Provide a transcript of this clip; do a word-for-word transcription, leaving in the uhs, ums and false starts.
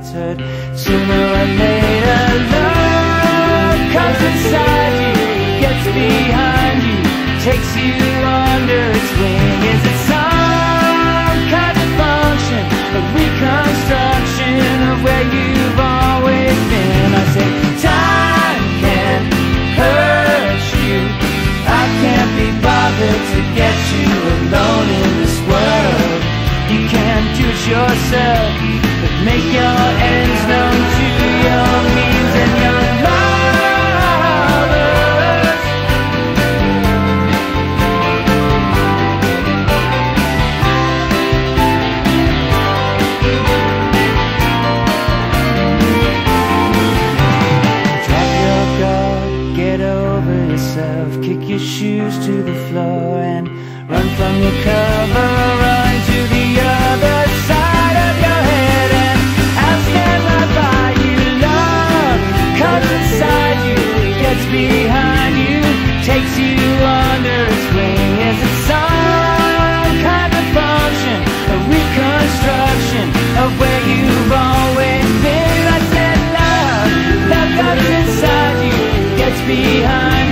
gets hurt sooner or later. Love comes inside you, gets behind you, takes you under its wing. Is it some kind of function, a reconstruction of where you've always been? I say time can't hurt you, I can't be bothered to get you alone in this world. You can't do it yourself, but make your ends known to your means and your lovers. Drop your guard, get over yourself, kick your shoes to the floor and run from your cover, run to the other side of your head, and I'll stand right by you. Love comes inside you, gets behind you, takes you under its wing. Is it some kind of function, a reconstruction of where you've always been? I said love, love comes inside you, gets behind you,